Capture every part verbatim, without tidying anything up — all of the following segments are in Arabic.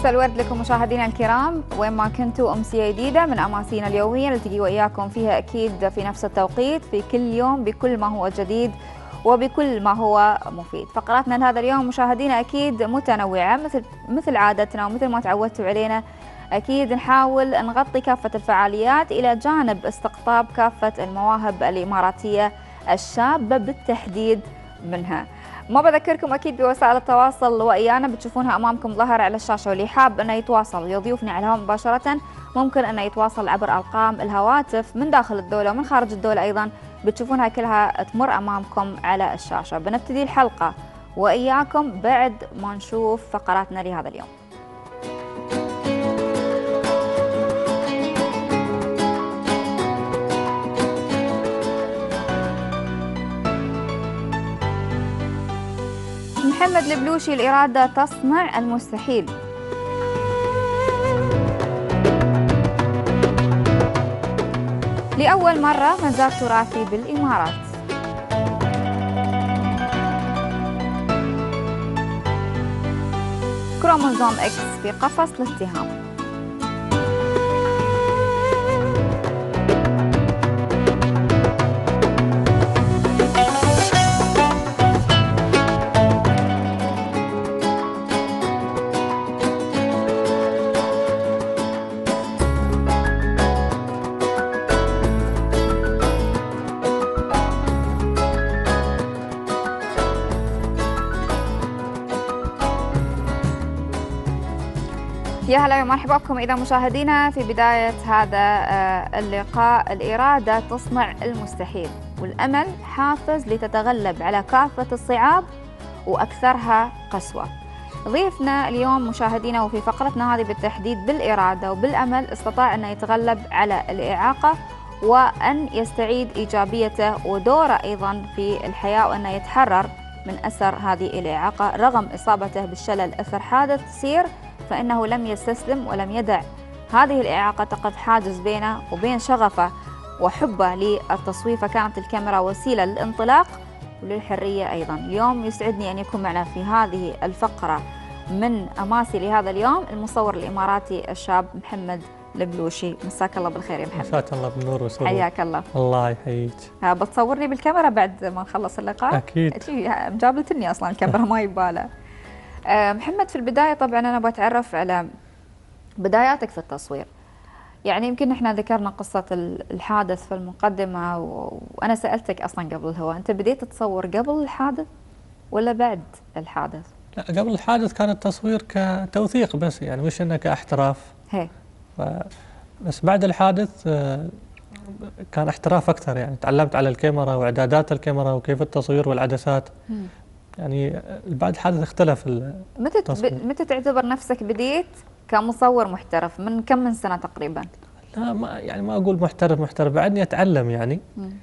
مساء الورد لكم مشاهدينا الكرام، وين ما كنتوا أمسية جديدة من أماسينا اليومية اللي تجي وإياكم فيها أكيد في نفس التوقيت في كل يوم بكل ما هو جديد وبكل ما هو مفيد. فقراتنا لهذا اليوم مشاهدينا أكيد متنوعة مثل مثل عادتنا ومثل ما تعودتوا علينا. أكيد نحاول نغطي كافة الفعاليات إلى جانب استقطاب كافة المواهب الإماراتية الشابة بالتحديد منها. ما بذكركم أكيد بوسائل التواصل وإيانا بتشوفونها أمامكم ظهر على الشاشة، واللي حاب أنه يتواصل يضيفني على الهواء مباشرة ممكن أنه يتواصل عبر أرقام الهواتف من داخل الدولة ومن خارج الدولة أيضا بتشوفونها كلها تمر أمامكم على الشاشة. بنبتدي الحلقة وإياكم بعد ما نشوف فقراتنا لهذا اليوم. محمد البلوشي الإرادة تصنع المستحيل. لأول مرة مزار تراثي بالإمارات. كروموزوم إكس في قفص الاتهام. يا هلا ومرحبا بكم إذا مشاهدينا في بداية هذا اللقاء. الإرادة تصنع المستحيل والأمل حافز لتتغلب على كافة الصعاب وأكثرها قسوة. ضيفنا اليوم مشاهدينا وفي فقرتنا هذه بالتحديد بالإرادة وبالأمل استطاع أن يتغلب على الإعاقة وأن يستعيد إيجابيته ودوره أيضا في الحياة وأن يتحرر من أثر هذه الإعاقة رغم إصابته بالشلل أثر حادث سير، فإنه لم يستسلم ولم يدع هذه الإعاقة تقف حاجز بينه وبين شغفه وحبه للتصوير، فكانت الكاميرا وسيلة للانطلاق وللحرية أيضا. اليوم يسعدني أن يكون معنا في هذه الفقرة من أماسي لهذا اليوم المصور الإماراتي الشاب محمد البلوشي. مساك الله بالخير يا محمد. مساك الله بالنور وسرور. حياك الله. الله يحييك. بتصورني بالكاميرا بعد ما نخلص اللقاء؟ أكيد. مجابلتني أصلا الكاميرا ما يبالها. محمد، في البداية طبعا أنا بتعرف على بداياتك في التصوير. يعني يمكن احنا ذكرنا قصة الحادث في المقدمة وأنا سألتك أصلا قبل الهواء، أنت بديت تصور قبل الحادث ولا بعد الحادث؟ لا، قبل الحادث كان التصوير كتوثيق بس، يعني مش إنه كاحتراف. هي. بس بعد الحادث كان احتراف أكثر، يعني تعلمت على الكاميرا وإعدادات الكاميرا وكيف التصوير والعدسات. م. يعني بعد الحادث اختلف التصوير. متى متى تعتبر نفسك بديت كمصور محترف؟ من كم من سنة تقريبا؟ لا ما يعني ما اقول محترف محترف بعدني اتعلم يعني.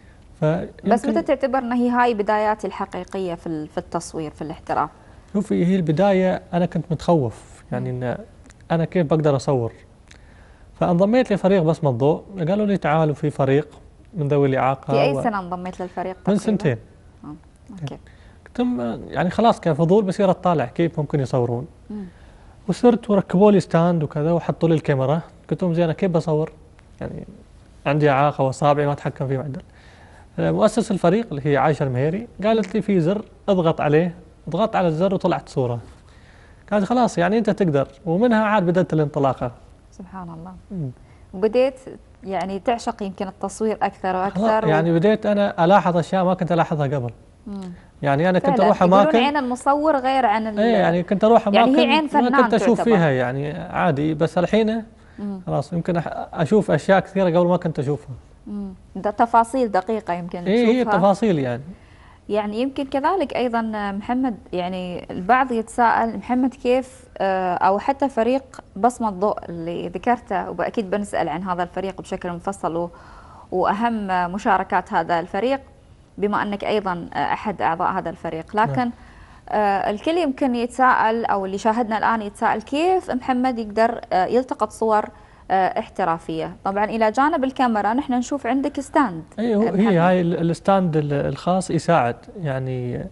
بس متى تعتبر ان هي هاي بداياتي الحقيقية في في التصوير في الاحتراف؟ شوفي، هي البداية انا كنت متخوف يعني ان انا كيف بقدر اصور، فانضميت لفريق بصمة ضوء. قالوا لي تعالوا في فريق من ذوي الإعاقة. في اي و... سنة انضميت للفريق تقريبا؟ من سنتين. اه اوكي. ثم يعني خلاص كفضول بصير اطالع كيف ممكن يصورون. مم. وصرت وركبوا لي ستاند وكذا وحطوا لي الكاميرا. قلت لهم زين انا كيف بصور؟ يعني عندي اعاقه واصابعي ما اتحكم فيه معدل. مؤسس الفريق اللي هي عايشه المهيري قالت لي في زر اضغط عليه، ضغطت على الزر وطلعت صوره. قالت خلاص يعني انت تقدر، ومنها عاد بدات الانطلاقه. سبحان الله. مم. وبديت يعني تعشق يمكن التصوير اكثر واكثر. يعني و... بديت انا الاحظ اشياء ما كنت الاحظها قبل. مم. يعني انا كنت اروح اماكن عين المصور غير عن ال... ايه يعني كنت اروح اماكن يعني هي عين فنان ما كنت اشوف تعتبر. فيها يعني عادي، بس الحين خلاص يمكن اشوف اشياء كثيره قبل ما كنت اشوفها. امم ده تفاصيل دقيقه يمكن ايه هي تفاصيل يعني. يعني يمكن كذلك ايضا محمد، يعني البعض يتساءل محمد كيف او حتى فريق بصمة الضوء اللي ذكرته، واكيد بنسال عن هذا الفريق بشكل مفصل واهم مشاركات هذا الفريق بما أنك أيضا أحد أعضاء هذا الفريق، لكن آه الكل يمكن يتساءل أو اللي شاهدنا الآن يتساءل كيف محمد يقدر آه يلتقط صور آه احترافية. طبعا إلى جانب الكاميرا نحن نشوف عندك ستاند. أيوه هي هاي الستاند الخاص يساعد، يعني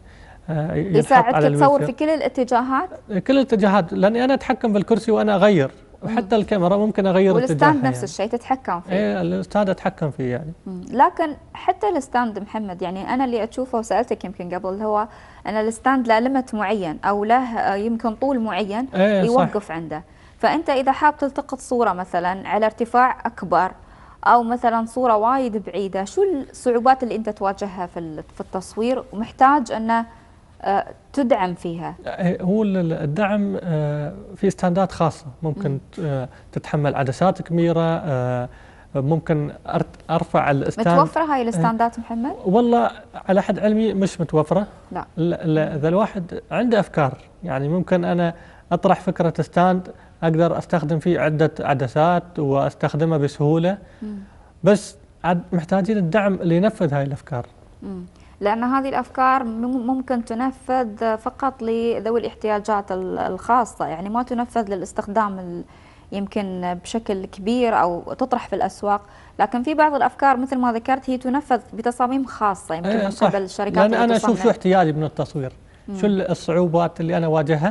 آه، ينحط يساعدك على تصور الويتشر. في كل الاتجاهات؟ كل الاتجاهات، لاني انا اتحكم بالكرسي وانا اغير، وحتى الكاميرا ممكن اغير اتجاهها. والستاند نفس يعني. الشيء تتحكم فيه. ايه الاستاذ اتحكم فيه يعني. مم. لكن حتى الستاند محمد، يعني انا اللي اشوفه وسالتك يمكن قبل، هو ان الستاند له ليمت معين او له يمكن طول معين ايه يوقف صح. عنده. فانت اذا حاب تلتقط صوره مثلا على ارتفاع اكبر او مثلا صوره وايد بعيده، شو الصعوبات اللي انت تواجهها في في التصوير ومحتاج انه آه، تدعم فيها؟ هو الدعم آه، في استاندات خاصه ممكن آه، تتحمل عدسات كبيره، آه، ممكن ارفع الاستاند. متوفره هاي الاستاندات محمد؟ والله على حد علمي مش متوفره. لا لا، اذا الواحد عنده افكار يعني ممكن انا اطرح فكره ستاند اقدر استخدم فيه عده عدسات واستخدمها بسهوله. مم. بس محتاجين الدعم اللي ينفذ هاي الافكار. مم. لأن هذه الأفكار ممكن تنفذ فقط لذوي الاحتياجات الخاصة، يعني ما تنفذ للاستخدام يمكن بشكل كبير أو تطرح في الأسواق. لكن في بعض الأفكار مثل ما ذكرت هي تنفذ بتصاميم خاصة يمكن ايه من قبل الشركات. لأن أنا أشوف شو احتياجي من التصوير، مم. شو الصعوبات اللي أنا واجهها،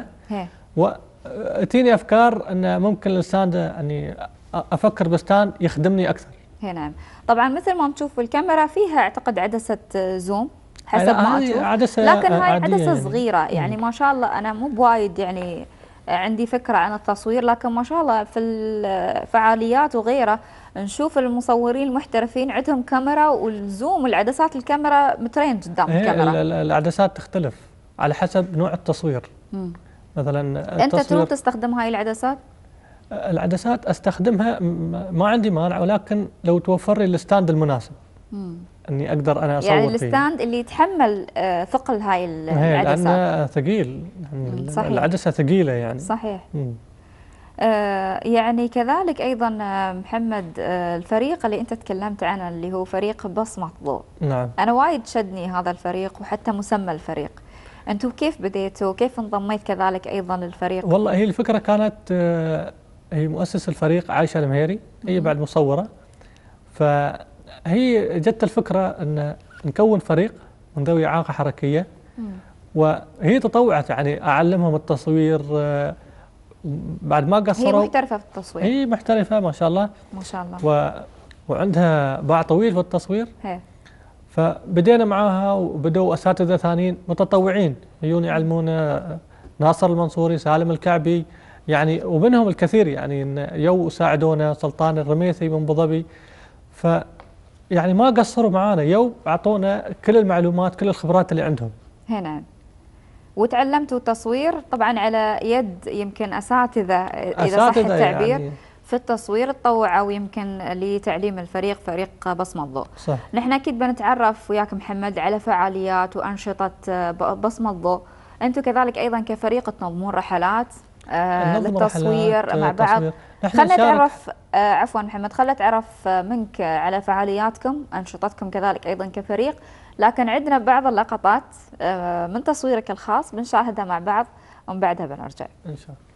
وتيني أفكار أن ممكن الستاند يعني أفكر بستاند يخدمني أكثر. نعم. طبعا مثل ما نشوف الكاميرا فيها اعتقد عدسة زوم حسب ما اشوف، عدسة لكن هاي عدسة يعني. صغيرة يعني ما شاء الله. انا مو بوايد يعني عندي فكرة عن التصوير، لكن ما شاء الله في الفعاليات وغيره نشوف المصورين المحترفين عندهم كاميرا والزوم والعدسات الكاميرا مترين قدام الكاميرا. العدسات تختلف على حسب نوع التصوير. مم. مثلا انت تروح تستخدم هاي العدسات؟ العدسات استخدمها ما عندي مانع، ولكن لو توفر لي الستاند المناسب. مم. اني اقدر انا اصور يعني فيه. الستاند اللي يتحمل ثقل هاي العدسات. لانه ثقيل يعني. صحيح. العدسه ثقيله يعني. صحيح. آه يعني كذلك ايضا محمد، آه الفريق اللي انت تكلمت عنه اللي هو فريق بصمة ضوء. نعم. انا وايد شدني هذا الفريق وحتى مسمى الفريق. انتم كيف بديتوا؟ كيف انضميت كذلك ايضا للفريق؟ والله هي الفكره كانت آه هي مؤسس الفريق عايشه المهيري، هي بعد مصوره، فهي جت الفكره ان نكون فريق من ذوي اعاقه حركيه. مم. وهي تطوعت يعني اعلمهم التصوير. بعد ما قصروا، هي محترفه في التصوير. هي محترفه ما شاء الله ما شاء الله. و... وعندها باع طويل في التصوير. هي. فبدينا معاها وبدوا اساتذه ثانيين متطوعين يجون يعلمونا، ناصر المنصوري، سالم الكعبي يعني، ومنهم الكثير يعني يو ساعدونا، سلطان الرميثي من ابو ظبي. ف يعني ما قصروا معانا، يو اعطونا كل المعلومات كل الخبرات اللي عندهم. نعم. وتعلمتوا التصوير طبعا على يد يمكن اساتذه اذا صح التعبير يعني في التصوير، تطوعوا يمكن لتعليم الفريق، فريق بصمة ضوء. صح. نحن اكيد بنتعرف وياك محمد على فعاليات وانشطه بصمة ضوء. انتم كذلك ايضا كفريق تنظمون رحلات آه للتصوير مع بعض. خلنا نتعرف آه عفوا محمد، خلنا نتعرف منك على فعالياتكم، انشطتكم كذلك ايضا كفريق. لكن عندنا بعض اللقطات آه من تصويرك الخاص بنشاهدها مع بعض ومن بعدها بنرجع ان شاء الله.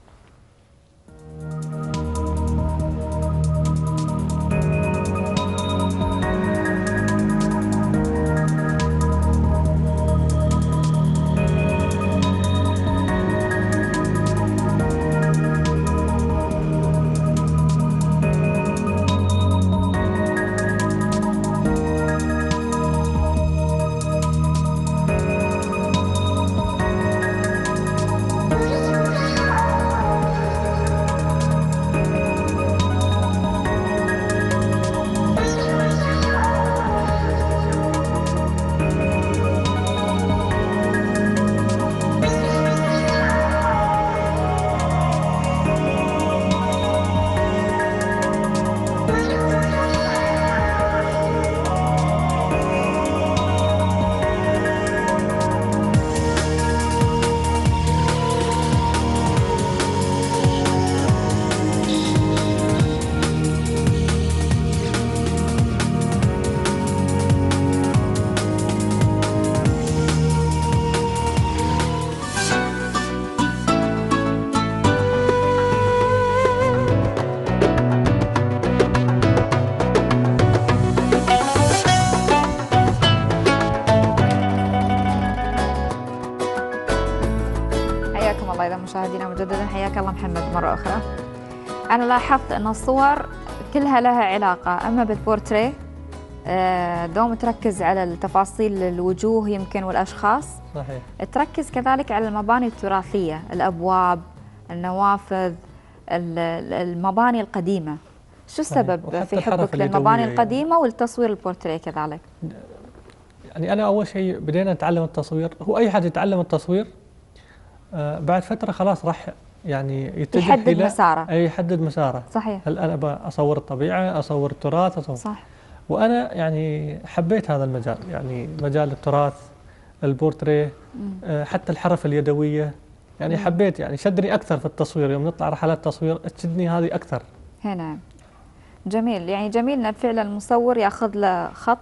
مشاهدينا مجددا، حياك الله محمد مرة أخرى. أنا لاحظت أن الصور كلها لها علاقة، أما بالبورتريه دوم تركز على التفاصيل الوجوه يمكن والأشخاص، صحيح. تركز كذلك على المباني التراثية، الأبواب، النوافذ، المباني القديمة. شو السبب في حبك للمباني القديمة يعني والتصوير البورتريه كذلك؟ يعني أنا أول شيء بدينا نتعلم التصوير، هو أي حد يتعلم التصوير آه بعد فترة خلاص راح يعني يتجه يحدد إلى مساره. أي يحدد مساره. صحيح. هل أنا أصور الطبيعة، أصور التراث، أصور. صح. وأنا يعني حبيت هذا المجال، يعني مجال التراث، البورتريه، آه حتى الحرف اليدوية، يعني مم. حبيت، يعني شدني أكثر في التصوير. يوم نطلع رحلات تصوير تشدني هذه أكثر. هنا جميل، يعني جميل أن فعلا المصور ياخذ له خط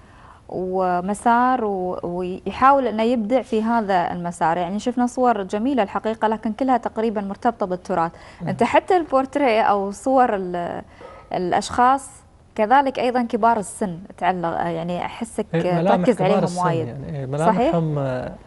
ومسار ويحاول أنه يبدع في هذا المسار. يعني شفنا صور جميلة الحقيقة، لكن كلها تقريبا مرتبطة بالتراث. م. أنت حتى البورتريه أو صور الأشخاص كذلك أيضا كبار السن تعلق، يعني أحسك تركز عليهم وايد. يعني ملامحهم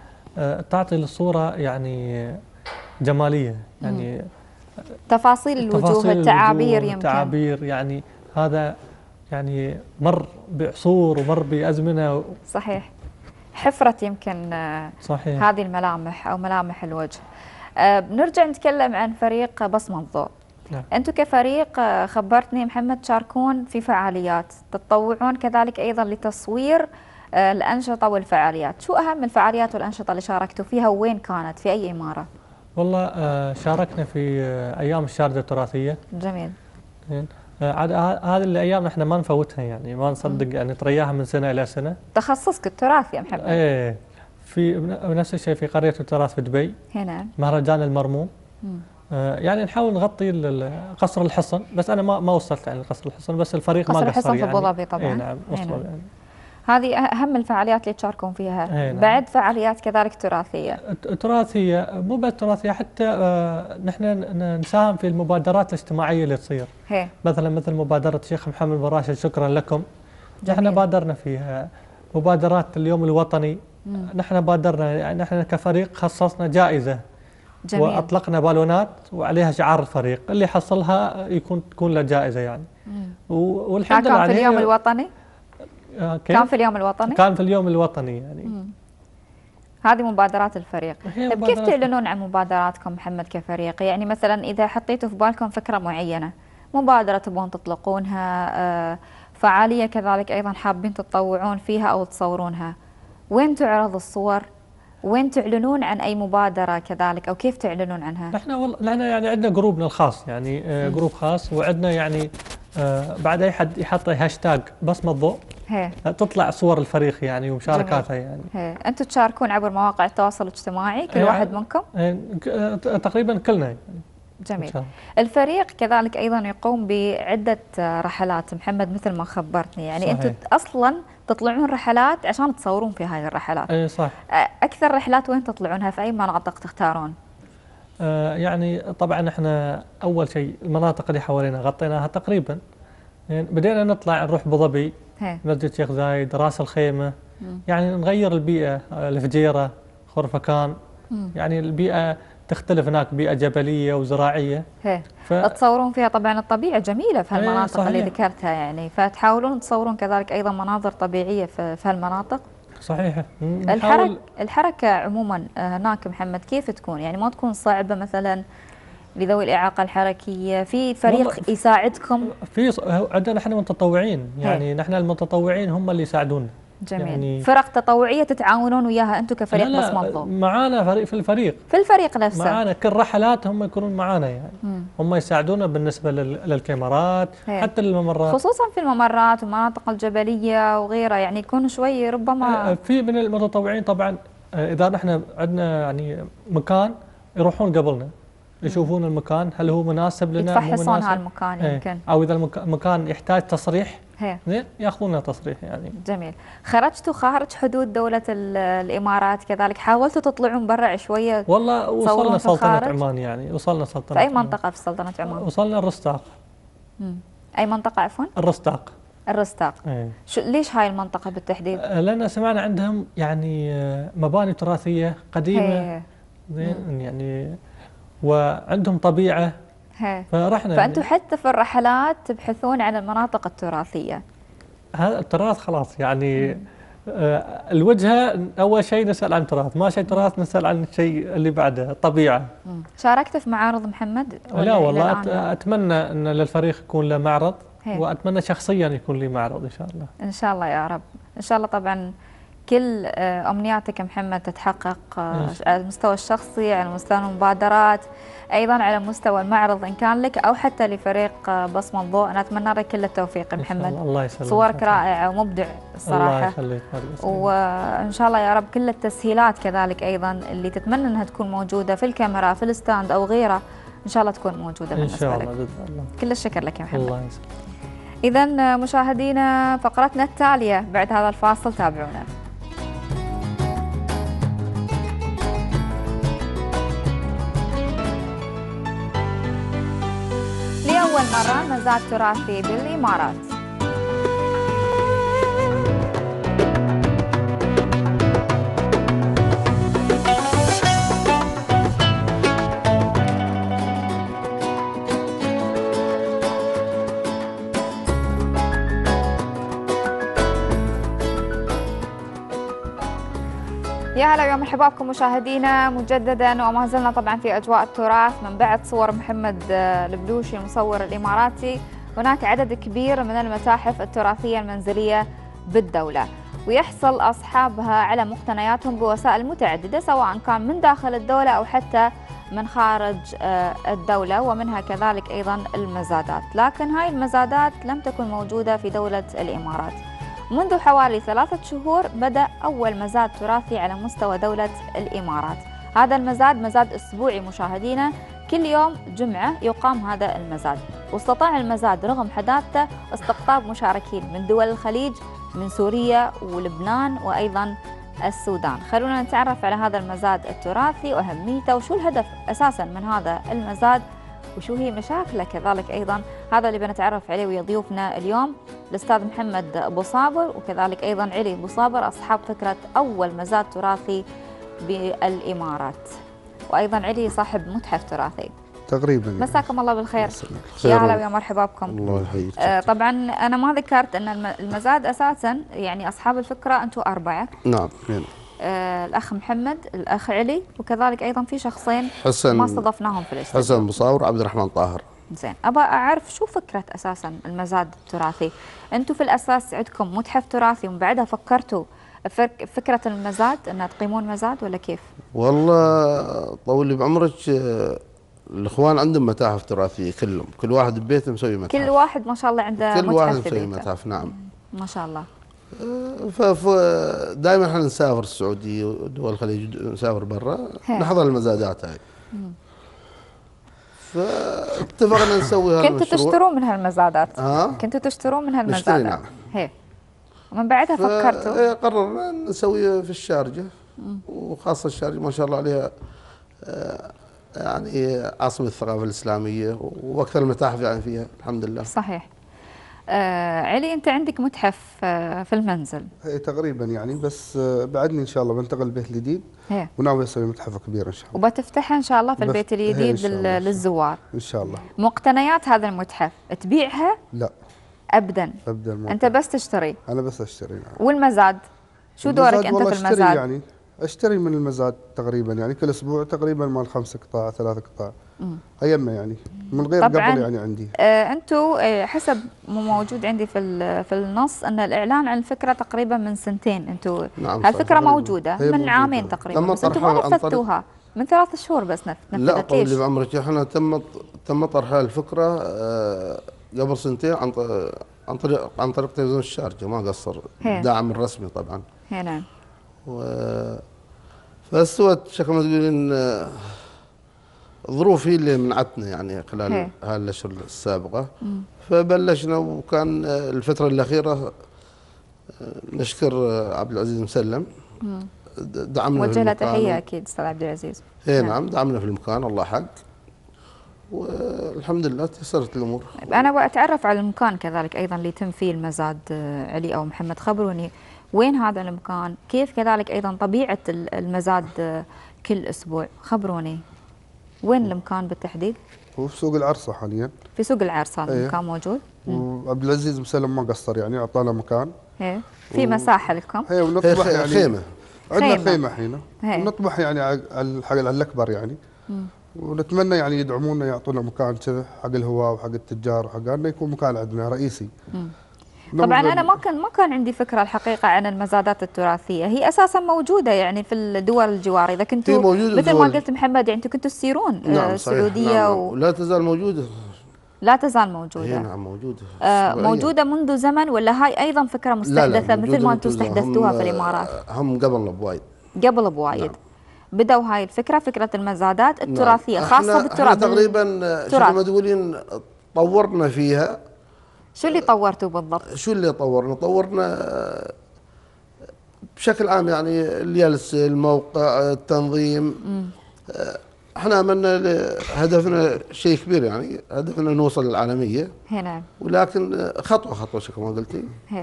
تعطي للصورة يعني جمالية، يعني م. تفاصيل الوجوه، التعابير، يمكن التعابير، يعني هذا يعني مر بعصور ومر بأزمنة. صحيح. حفرت يمكن صحيح. هذه الملامح أو ملامح الوجه. أه بنرجع نتكلم عن فريق بصمة الضوء. نعم. أنتم كفريق خبرتني محمد تشاركون في فعاليات، تتطوعون كذلك أيضا لتصوير أه الأنشطة والفعاليات. شو أهم الفعاليات والأنشطة اللي شاركتوا فيها وين كانت، في أي إمارة؟ والله أه شاركنا في أه أيام الشارجة التراثية. جميل. عاد هذه الايام احنا ما نفوتها، يعني ما نصدق، يعني ترياها من سنه الى سنه. تخصصك التراث يا محمد. ايه، في نفس الشيء في قريه التراث في دبي هنا مهرجان المرموم. آه يعني نحاول نغطي قصر الحصن، بس انا ما ما وصلت يعني قصر الحصن، بس الفريق ما قصر. قصر الحصن في ابو ظبي طبعا. اي نعم وصلوا يعني. هذه أهم الفعاليات اللي تشاركون فيها. نعم. بعد فعاليات كذلك تراثية. تراثية، مو بس تراثية، حتى آه نحن نساهم في المبادرات الاجتماعية اللي تصير. هي. مثلا مثل مبادرة الشيخ محمد بن راشد شكرا لكم. جميل. نحن بادرنا فيها. مبادرات اليوم الوطني مم. نحن بادرنا، يعني نحن كفريق خصصنا جائزة. جميل. وأطلقنا بالونات وعليها شعار الفريق، اللي حصلها يكون تكون له جائزة يعني. والحمد لله. كان في اليوم الوطني؟ كان في اليوم الوطني؟ كان في اليوم الوطني يعني. مم. هذه مبادرات الفريق. طيب كيف تعلنون عن مبادراتكم محمد كفريق؟ يعني مثلا إذا حطيتوا في بالكم فكرة معينة، مبادرة تبغون تطلقونها، آه فعالية كذلك أيضا حابين تتطوعون فيها أو تصورونها، وين تعرض الصور؟ وين تعلنون عن أي مبادرة كذلك، أو كيف تعلنون عنها؟ نحن والله نحن يعني عندنا جروبنا الخاص، يعني آه جروب خاص، وعندنا يعني آه بعد أي حد يحط هاشتاج بصمة ضوء هي. تطلع صور الفريق يعني ومشاركاتها يعني. هي. أنتم تشاركون عبر مواقع التواصل الاجتماعي كل واحد منكم؟ تقريبا كلنا يعني. جميل. الفريق كذلك أيضا يقوم بعدة رحلات محمد مثل ما خبرتني، يعني أنتم أصلا تطلعون رحلات عشان تصورون في هاي الرحلات. اي صح. أكثر رحلات وين تطلعونها، في أي مناطق تختارون؟ آه يعني طبعا احنا أول شيء المناطق اللي حوالينا غطيناها تقريبا، يعني بدينا نطلع نروح أبو ظبي، مسجد شيخ زايد، راس الخيمة، مم. يعني نغير البيئة، الفجيرة، خرفكان، مم. يعني البيئة تختلف هناك، بيئة جبلية وزراعية. ف... تصورون فيها طبعا الطبيعة جميلة في هالمناطق اللي ذكرتها، يعني فتحاولون تصورون كذلك أيضا مناظر طبيعية في, في هالمناطق. صحيح. الحركة الحركة عموما هناك محمد كيف تكون؟ يعني ما تكون صعبة مثلا لذوي الإعاقة الحركية؟ في فريق يساعدكم؟ في عندنا احنا متطوعين، يعني نحن المتطوعين هم اللي يساعدونا. جميل. يعني فرق تطوعية تتعاونون وياها أنتم كفريق بصمة الضوء؟ معانا فريق في الفريق. في الفريق نفسه؟ معانا كل رحلات هم يكونون معانا يعني. مم. هم يساعدونا بالنسبة للكاميرات، هي. حتى للممرات، خصوصا في الممرات والمناطق الجبلية وغيرها، يعني يكون شوي ربما. في من المتطوعين طبعا إذا نحن عندنا يعني مكان يروحون قبلنا يشوفون المكان هل هو مناسب لنا، يتفحصون هالمكان يمكن، او اذا المكان يحتاج تصريح زين ياخذون تصريح يعني. جميل. خرجتوا خارج حدود دولة الامارات كذلك؟ حاولتوا تطلعون برا شوية؟ والله وصلنا سلطنة عمان، يعني وصلنا سلطنة في اي منطقة في سلطنة عمان؟ وصلنا الرستاق. امم اي منطقة عفوا؟ الرستاق. الرستاق. ايه. شو ليش هاي المنطقة بالتحديد؟ لان سمعنا عندهم يعني مباني تراثية قديمة زين، يعني وعندهم طبيعة. هي. فرحنا فأنتم يعني حتى في الرحلات تبحثون عن المناطق التراثية. هذا التراث خلاص يعني آه، الوجهة أول شيء نسأل عن تراث، ما شيء تراث نسأل عن الشيء اللي بعده الطبيعة. مم. شاركت في معارض محمد؟ لا والله أت- أتمنى أن للفريق يكون له معرض، هي. وأتمنى شخصيا يكون لي معرض إن شاء الله. إن شاء الله يا رب. إن شاء الله طبعا كل أمنياتك محمد تتحقق على المستوى الشخصي، على مستوى المبادرات، أيضا على مستوى المعرض إن كان لك أو حتى لفريق بصمة الضوء. أنا أتمنى لك كل التوفيق يا محمد. الله يسلمك. صورك رائعة ومبدع الصراحة. الله يخليك. وإن شاء الله يا رب كل التسهيلات كذلك أيضا اللي تتمنى أنها تكون موجودة في الكاميرا في الستاند أو غيره إن شاء الله تكون موجودة بالنسبة لك. إن شاء الله بإذن الله. كل الشكر لك يا محمد. الله يسلمك. إذا مشاهدينا فقرتنا التالية بعد هذا الفاصل تابعونا. لأول مرة مزاد تراثي بالإمارات. يا هلا ويا مرحبا بكم مشاهدينا مجددا، وما زلنا طبعا في اجواء التراث من بعد صور محمد البلوشي المصور الاماراتي. هناك عدد كبير من المتاحف التراثيه المنزليه بالدوله، ويحصل اصحابها على مقتنياتهم بوسائل متعدده سواء كان من داخل الدوله او حتى من خارج الدوله، ومنها كذلك ايضا المزادات. لكن هاي المزادات لم تكن موجوده في دوله الامارات. منذ حوالي ثلاثة شهور بدأ أول مزاد تراثي على مستوى دولة الإمارات. هذا المزاد مزاد أسبوعي مشاهدينا، كل يوم جمعة يقام هذا المزاد، واستطاع المزاد رغم حداثته استقطاب مشاركين من دول الخليج، من سوريا ولبنان وأيضا السودان. خلونا نتعرف على هذا المزاد التراثي وأهميته، وشو الهدف أساسا من هذا المزاد، وشو هي مشاكله كذلك أيضا. هذا اللي بنتعرف عليه ويا ضيوفنا اليوم الأستاذ محمد أبو صابر وكذلك أيضا علي أبو صابر، أصحاب فكرة أول مزاد تراثي بالإمارات، وأيضا علي صاحب متحف تراثي تقريبا. مساكم الله بالخير. يا هلا ويا مرحبا بكم. الله يحييك. آه طبعا أنا ما ذكرت أن المزاد أساسا يعني أصحاب الفكرة أنتم أربعة. نعم. آه الأخ محمد، الأخ علي، وكذلك أيضا في شخصين حسن ما استضفناهم في الاستوديو. حسن مصاور عبد الرحمن طاهر. زين، أبى أعرف شو فكرة أساسا المزاد التراثي. أنتم في الأساس عندكم متحف تراثي ومن بعدها فكرتوا فكرة المزاد أن تقيمون مزاد ولا كيف؟ والله طولي بعمرك، الإخوان عندهم متاحف تراثية كلهم، كل واحد ببيته مسوي متحف. كل واحد ما شاء الله عنده كل متحف واحد في مسوي بيته. متحف. نعم ما شاء الله. فدائما احنا نسافر السعودية ودول الخليج، نسافر برا نحضر المزادات هاي. فاتفقنا نسوي هذا كنتوا تشترون من هالمزادات؟ ها؟ كنتوا تشترون من هالمزادات؟ نشتري. نعم. هي. ومن بعدها فكرتوا؟ قررنا نسوي في الشارجة، وخاصة الشارجة ما شاء الله عليها يعني عاصمة الثقافة الإسلامية وأكثر المتاحف يعني فيها الحمد لله. صحيح. آه علي، أنت عندك متحف آه في المنزل. هي تقريبا يعني، بس بعدني إن شاء الله بنتقل بيت جديد وناوي أسوي متحف كبير إن شاء الله. وبتفتحه إن شاء الله في البيت الجديد للزوار. إن شاء الله. مقتنيات هذا المتحف تبيعها؟ لا أبدا. أبدا. أنت بس تشتري؟ أنا بس أشتري. نعم. والمزاد شو دورك أنت في المزاد؟ يعني اشتري من المزاد تقريبا يعني كل اسبوع تقريبا مال خمسة قطاع ثلاث قطاع ايامنا يعني من غير قبل يعني عندي. آه انتم آه حسب ما موجود عندي في في النص ان الاعلان عن الفكره تقريبا من سنتين. انتم نعم هالفكره موجوده من موجودة. عامين تقريبا، بس انتم ما نفذتوها من ثلاث شهور بس نفذت. لا طولي بعمرك، احنا تم تم طرح الفكره آه قبل سنتين عن عن طريق عن طريق تلفزيون الشارجه، ما قصر الدعم الرسمي طبعا. هي نعم. و فاستوت شكل ما تقولين ظروف هي اللي منعتنا يعني خلال هالاشهر السابقه. مم. فبلشنا، وكان الفتره الاخيره نشكر عبد العزيز مسلم. مم. دعمنا وجه له تحيه اكيد استاذ عبد العزيز. اي نعم دعمنا في المكان الله حق، والحمد لله تيسرت الامور. انا ابغى اتعرف على المكان كذلك ايضا اللي يتم فيه المزاد. علي او محمد خبروني وين هذا المكان، كيف كذلك ايضا طبيعه المزاد كل اسبوع، خبروني. وين المكان بالتحديد؟ هو في سوق العرصة حاليا. في سوق العرصة ايه. المكان موجود. وعبد العزيز مسلم ما قصر يعني اعطانا مكان. ايه في و... مساحة لكم. ايه ونطبخ يعني خيمة. عندنا خيمة حين ونطبخ يعني على الحق الأكبر يعني. مم. ونتمنى يعني يدعمونا يعطونا مكان كذا حق الهواة وحق التجار وحق يكون مكان عندنا رئيسي. مم. طبعا انا ما كان ما كان عندي فكره الحقيقه عن المزادات التراثيه، هي اساسا موجوده يعني في الدول الجوار، اذا كنتوا مثل ما قلت محمد يعني انتم كنتوا تسيرون نعم السعوديه نعم و... ولا تزال موجوده. لا تزال موجوده. نعم موجوده. آه موجوده منذ زمن ولا هاي ايضا فكره مستحدثه مثل ما انتم استحدثتوها في الامارات؟ هم قبلنا بوايد. قبل بوايد. نعم. بدأوا هاي الفكره فكره المزادات التراثيه. نعم. خاصه بالتراث. تقريبا شو ما تقولين طورنا فيها. شو اللي طورتوا بالضبط؟ شو اللي طورنا؟ طورنا بشكل عام يعني الجلسة، الموقع، التنظيم. م. احنا عملنا هدفنا شيء كبير يعني، هدفنا نوصل للعالمية. هنا. ولكن خطوة خطوة كما قلتي. هي.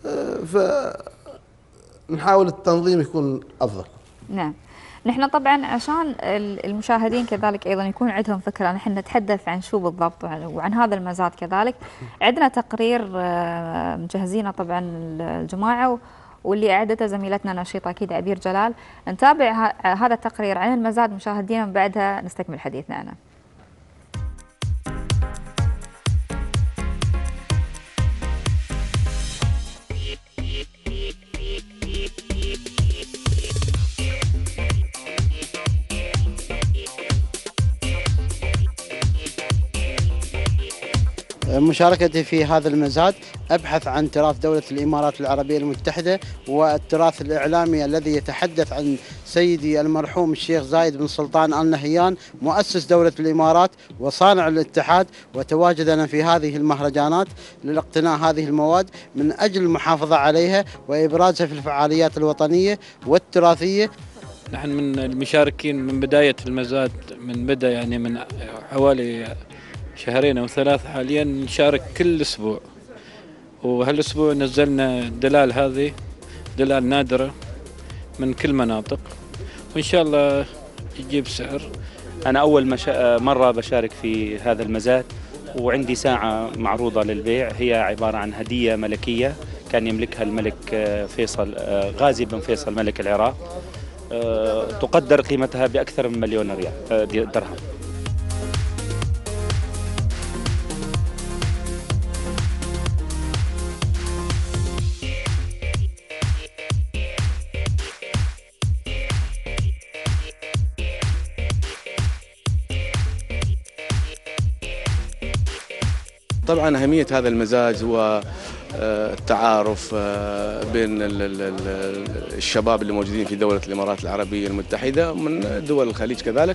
فنحاول التنظيم يكون أفضل. نعم. نحن طبعا عشان المشاهدين كذلك ايضا يكون عندهم فكره، نحن نتحدث عن شو بالضبط وعن هذا المزاد كذلك. عندنا تقرير مجهزينه طبعا الجماعه واللي اعدته زميلتنا نشيطه اكيد عبير جلال. نتابع هذا التقرير عن المزاد مشاهدينا، من بعدها نستكمل حديثنا عنه. مشاركتي في هذا المزاد أبحث عن تراث دولة الإمارات العربية المتحدة والتراث الإعلامي الذي يتحدث عن سيدي المرحوم الشيخ زايد بن سلطان آل نهيان مؤسس دولة الإمارات وصانع الاتحاد. وتواجدنا في هذه المهرجانات لاقتناء هذه المواد من أجل المحافظة عليها وإبرازها في الفعاليات الوطنية والتراثية. نحن من المشاركين من بداية المزاد، من بدأ يعني من حوالي شهرين أو ثلاث حاليا نشارك كل أسبوع، وهالأسبوع نزلنا دلال، هذه دلال نادرة من كل مناطق، وإن شاء الله يجيب سعر. أنا أول مشا... مرة بشارك في هذا المزاد، وعندي ساعة معروضة للبيع، هي عبارة عن هدية ملكية كان يملكها الملك فيصل غازي بن فيصل ملك العراق، تقدر قيمتها بأكثر من مليون ريال درهم. طبعا أهمية هذا المزاج هو التعارف بين الشباب اللي موجودين في دولة الإمارات العربية المتحدة ومن دول الخليج كذلك،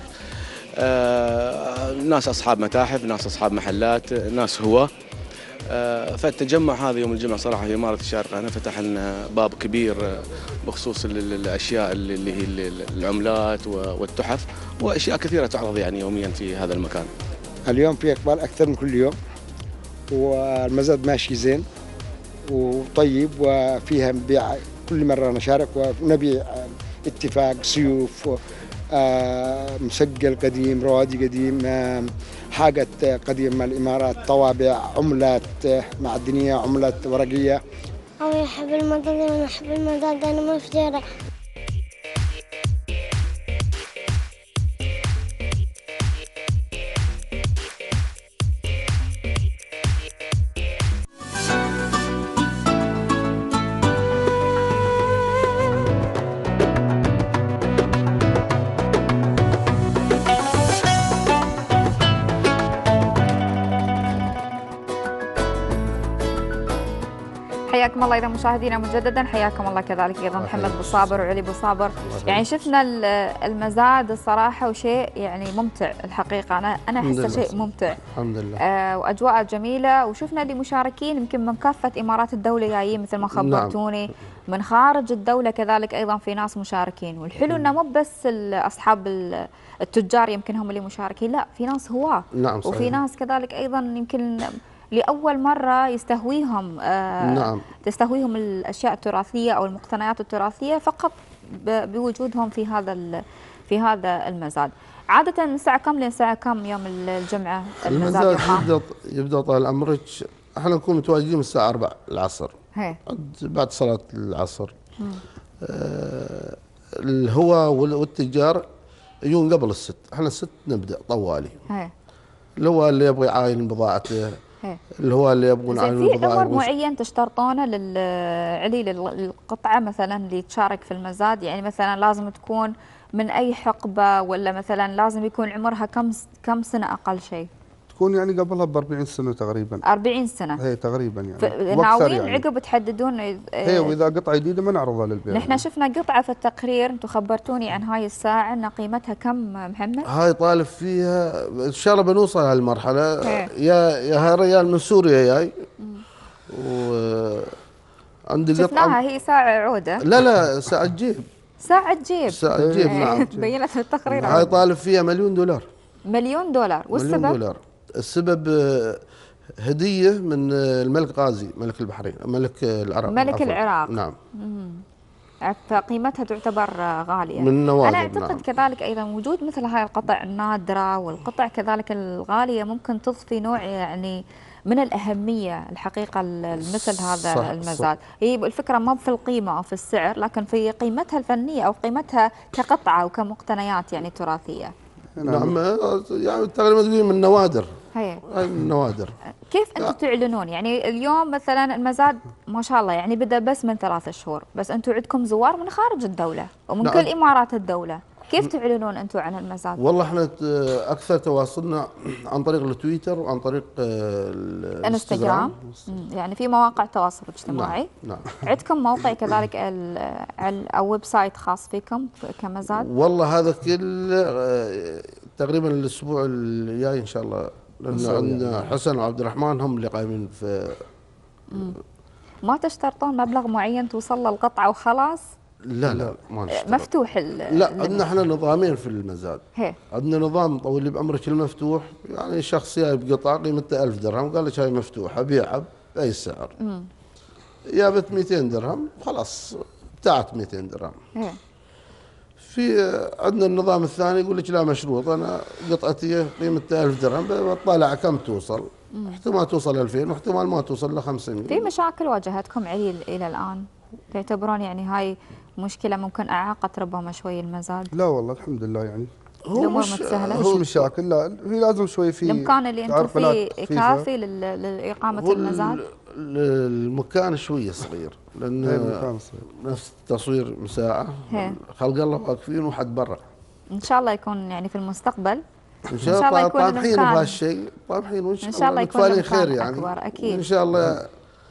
ناس أصحاب متاحف، ناس أصحاب محلات، ناس هواة. فالتجمع هذا يوم الجمعة صراحة في إمارة الشارقة أنا فتح لنا باب كبير بخصوص الأشياء اللي هي العملات والتحف وأشياء كثيرة تعرض يعني يوميا في هذا المكان. اليوم في إقبال أكثر من كل يوم، والمزاد ماشي زين وطيب، وفيها نبيع كل مرة نشارك ونبيع اتفاق سيوف، مسجل قديم، روادي قديم، حاجة قديمة الإمارات، طوابع، عملات معدنية، عملات ورقية. أنا أحب المزاد، أنا أحب المزاد، أنا مفجرة. حياكم الله اذا مشاهدينا مجددا، حياكم الله كذلك ايضا محمد بوصابر وعلي بوصابر. يعني شفنا المزاد الصراحه وشيء يعني ممتع الحقيقه، انا انا احسه شيء ممتع الحمد لله، آه واجواء جميله، وشفنا اللي مشاركين يمكن من كافه امارات الدوله جايين مثل ما خبرتوني. نعم. من خارج الدوله كذلك ايضا في ناس مشاركين، والحلو انه مو بس اصحاب التجار يمكن هم اللي مشاركين، لا في ناس هواه. نعم صحيح. وفي ناس كذلك ايضا يمكن لأول مرة يستهويهم آه نعم. تستهويهم الأشياء التراثية أو المقتنيات التراثية فقط بوجودهم في هذا في هذا المزاد. عادة من الساعة كم للساعة كم يوم الجمعة المزاد المزاد يقام؟ يبدأ يبدأ طال عمرك، احنا نكون متواجدين من الساعة أربعة العصر. هي. بعد صلاة العصر. آه الهواء والتجار يجون قبل الست، احنا الست نبدأ طوالي. هي. الهواء اللي يبغى يعاين بضاعته، هي. الهواء اللي يبغون يعاينون في بضاعة عمر معين تشترطونه للعلي للقطعة مثلا اللي تشارك في المزاد؟ يعني مثلا لازم تكون من أي حقبة، ولا مثلا لازم يكون عمرها كم كم سنة أقل شيء؟ تكون يعني قبلها ب أربعين سنة تقريبا. أربعين سنة هي تقريبا يعني. ناويين يعني. عقب تحددون؟ هي واذا قطعة جديدة ما نعرضها للبيع. نحن يعني. شفنا قطعة في التقرير، انتم خبرتوني عن هاي الساعة ان قيمتها كم محمد؟ هاي طالب فيها ان شاء الله بنوصل هالمرحلة. يا يا هاي ريال من سوريا جاي. و عندي قطعة شفناها هي ساعة عودة. لا لا ساعة جيب. ساعة جيب. ساعة جيب نعم. بينت في التقرير. هاي طالب فيها مليون دولار. مليون دولار، والسبب؟ مليون دولار. السبب هدية من الملك غازي ملك البحرين، ملك العراق. ملك عفوا. العراق. نعم. فقيمتها تعتبر غالية. من نوادر. أنا أعتقد نعم. كذلك أيضا وجود مثل هاي القطع النادرة والقطع كذلك الغالية ممكن تضفي نوع يعني من الأهمية الحقيقة مثل هذا صح المزاد. صح. هي الفكرة ما في القيمة أو في السعر، لكن في قيمتها الفنية أو قيمتها كقطعة وكمقتنيات يعني تراثية. نعم يعني تقريبا تقولين من النوادر. هي من النوادر. كيف انتم تعلنون؟ يعني اليوم مثلا المزاد ما شاء الله يعني بدا بس من ثلاث شهور، بس انتم عندكم زوار من خارج الدولة ومن نعم. كل امارات الدولة، كيف تعلنون انتم عن المزاد؟ والله احنا اكثر تواصلنا عن طريق التويتر وعن طريق الانستغرام. يعني في مواقع التواصل الاجتماعي. نعم. نعم. عندكم موقع كذلك او ويب سايت خاص فيكم كمزاد؟ والله هذا كل تقريبا الاسبوع الجاي ان شاء الله، لأن عندنا حسن وعبد الرحمن هم اللي قايمين في. مم. ما تشترطون مبلغ معين توصل له القطعة وخلاص؟ لا لا ما نشترط. مفتوح لا عندنا احنا نظامين في المزاد. هي. عندنا نظام طويل بعمرك المفتوح، يعني شخص جايب قطعة قيمتها ألف درهم قال لك هاي مفتوحة بيعها بأي سعر. جابت مئتين درهم خلاص بتاعت مئتين درهم. هي. في عندنا النظام الثاني يقول لك لا مشروط، انا قطعتي قيمتها ألف درهم بطالع كم توصل. مم. احتمال توصل ألفين واحتمال ما توصل ل خمسمئة. في مشاكل واجهتكم علي الى الان؟ تعتبرون يعني هاي مشكله ممكن اعاقت ربما شوي المزاد؟ لا والله الحمد لله يعني الامور متسهله. مش مشاكل، لا في لازم شوي في الامكان اللي انتم فيه كافي لاقامه المزاد؟ المكان شويه صغير لان نفس التصوير مساحه خلق الله واقفين وحد برا. ان شاء الله يكون يعني في المستقبل ان شاء الله يكون طامحين بهالشيء، طامحين وان شاء الله متفائلين خير يعني أكبر أكيد. ان شاء الله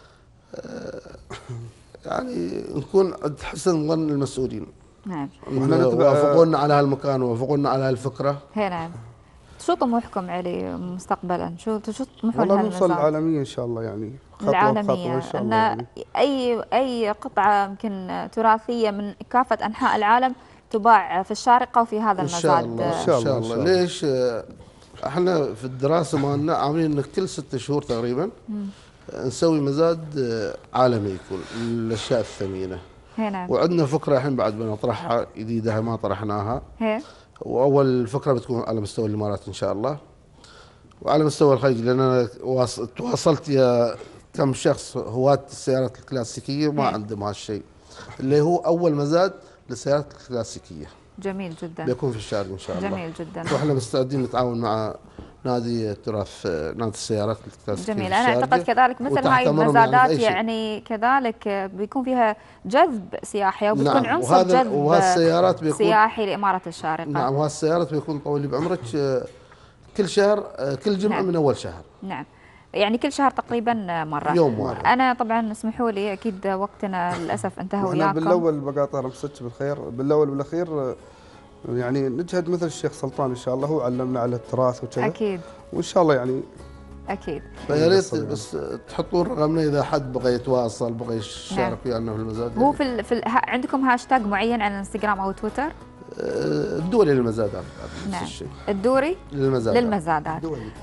يعني نكون عند حسن ظن المسؤولين. نعم. وافقونا على هالمكان وافقونا على هالفكره. هي نعم. شو طموحكم علي مستقبلا؟ شو شو تطمحون والله نوصل العالمية ان شاء الله يعني. خطوة العالمية خطوة ان يعني. اي اي قطعة يمكن تراثية من كافة انحاء العالم تباع في الشارقة وفي هذا المزاد. ان شاء الله ان شاء الله. ليش احنا في الدراسة مالنا عاملين كل ست شهور تقريبا مم. نسوي مزاد عالمي يكون الاشياء الثمينة. هنا. وعندنا فكرة الحين بعد بنطرحها جديدة ما طرحناها. هي. واول فكره بتكون على مستوى الامارات ان شاء الله وعلى مستوى الخليج، لان انا تواصلت يا كم شخص هواة السيارات الكلاسيكيه ما عندهم هالشيء اللي هو اول مزاد للسيارات الكلاسيكيه. جميل جدا. بيكون في الشارقة ان شاء الله. جميل جدا. واحنا مستعدين نتعاون مع نادي التراث نادي السيارات الكلاسيكيه. جميل. انا اعتقد كذلك مثل هاي المزادات يعني كذلك بيكون فيها جذب سياحي وبتكون نعم. عنصر جذب وهالسيارات بيكون سياحي لإمارة الشارقة. نعم. وهالسيارات بيكون طويل بعمرك كل شهر كل جمعة نعم. من أول شهر. نعم. يعني كل شهر تقريبا مرة. يوم واحد. أنا طبعا اسمحوا لي أكيد وقتنا للأسف انتهى وياكم. بالأول بقاطع مسك بالخير، بالأول والأخير يعني نجهد مثل الشيخ سلطان ان شاء الله، هو علمنا على التراث وكذا. اكيد. وان شاء الله يعني اكيد. فيا ريت بس تحطون رقمنا اذا حد بغى يتواصل بغى يشارك ويانا في المزاد. هو في ال في ال عندكم هاشتاج معين على الانستغرام او تويتر؟ الدوري للمزادات. نعم. الدوري للمزادات. للمزادات. الدوري.